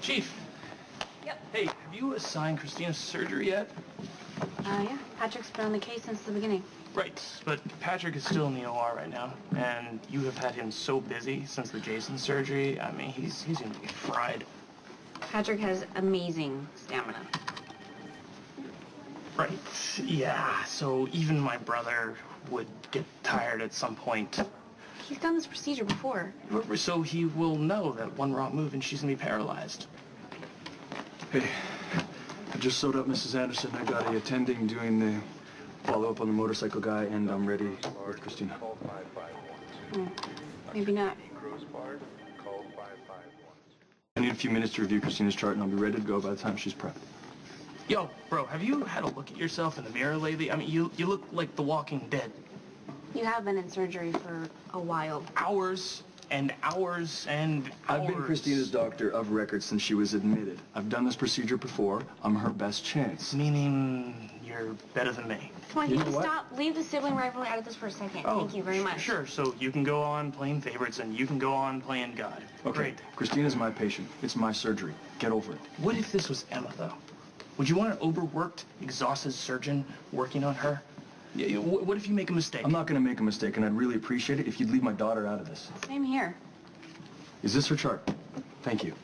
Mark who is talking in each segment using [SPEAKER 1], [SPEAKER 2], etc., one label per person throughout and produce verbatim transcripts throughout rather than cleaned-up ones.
[SPEAKER 1] Chief.
[SPEAKER 2] Yep.
[SPEAKER 1] Hey, have you assigned Christina's surgery yet?
[SPEAKER 2] Uh, yeah. Patrick's been on the case since the beginning.
[SPEAKER 1] Right, but Patrick is still in the O R right now, and you have had him so busy since the Jason surgery. I mean, he's he's gonna be fried.
[SPEAKER 2] Patrick has amazing stamina.
[SPEAKER 1] Right, yeah, so even my brother would get tired at some point.
[SPEAKER 2] He's done this procedure before.
[SPEAKER 1] So he will know that one wrong move and she's gonna be paralyzed.
[SPEAKER 3] Hey, I just sewed up Missus Anderson. I got a attending doing the follow-up on the motorcycle guy, and I'm ready with Christina.
[SPEAKER 2] Hmm. Maybe not.
[SPEAKER 3] I need a few minutes to review Christina's chart, and I'll be ready to go by the time she's prepped.
[SPEAKER 1] Yo, bro, have you had a look at yourself in the mirror lately? I mean, you, you look like the Walking Dead.
[SPEAKER 2] You have been in surgery for a while.
[SPEAKER 1] Hours and hours and hours.
[SPEAKER 3] I've been Christina's doctor of record since she was admitted. I've done this procedure before. I'm her best chance.
[SPEAKER 1] Meaning you're better than me.
[SPEAKER 2] Come on,
[SPEAKER 3] You
[SPEAKER 2] you
[SPEAKER 3] know
[SPEAKER 2] can
[SPEAKER 3] what?
[SPEAKER 2] stop. Leave the sibling rivalry out of this for a second.
[SPEAKER 1] Oh,
[SPEAKER 2] Thank you very much.
[SPEAKER 1] Sure, so you can go on playing favorites and you can go on playing God.
[SPEAKER 3] Okay,
[SPEAKER 1] Great.
[SPEAKER 3] Christina's my patient. It's my surgery. Get over it.
[SPEAKER 1] What if this was Emma, though? Would you want an overworked, exhausted surgeon working on her? Yeah, you- wh- what if you make a mistake?
[SPEAKER 3] I'm not going to make a mistake, and I'd really appreciate it if you'd leave my daughter out of this.
[SPEAKER 2] Same here.
[SPEAKER 3] Is this her chart? Thank you.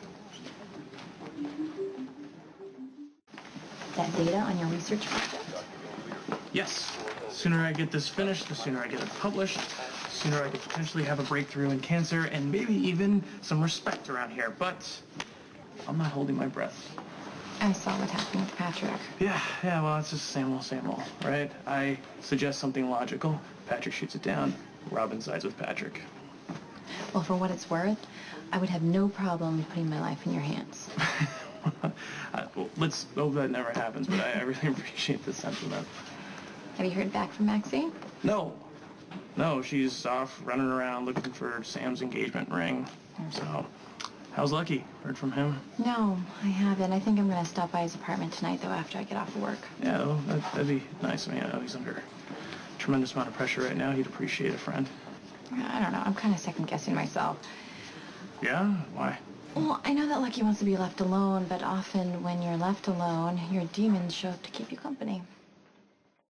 [SPEAKER 4] That data on your research project?
[SPEAKER 1] Yes. The sooner I get this finished, the sooner I get it published, the sooner I could potentially have a breakthrough in cancer and maybe even some respect around here. But I'm not holding my breath.
[SPEAKER 4] I saw what happened with Patrick.
[SPEAKER 1] Yeah, yeah, well, it's just the same old, same old, right? I suggest something logical. Patrick shoots it down. Robin sides with Patrick.
[SPEAKER 4] Well, for what it's worth, I would have no problem putting my life in your hands.
[SPEAKER 1] uh, well, let's hope that never happens, but I, I really appreciate the sentiment.
[SPEAKER 4] Have you heard back from Maxie?
[SPEAKER 1] No. No, she's off running around looking for Sam's engagement ring. So, how's Lucky? Heard from him?
[SPEAKER 4] No, I haven't. I think I'm going to stop by his apartment tonight, though, after I get off of work.
[SPEAKER 1] Yeah, well, that, that'd be nice. I mean, I know he's under a tremendous amount of pressure right now. He'd appreciate a friend.
[SPEAKER 4] I don't know. I'm kind of second-guessing myself.
[SPEAKER 1] Yeah? Why?
[SPEAKER 4] Well, I know that Lucky wants to be left alone, but often when you're left alone, your demons show up to keep you company.